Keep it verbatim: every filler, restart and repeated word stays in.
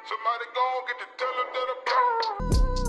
Somebody gon' get to tell her that I'm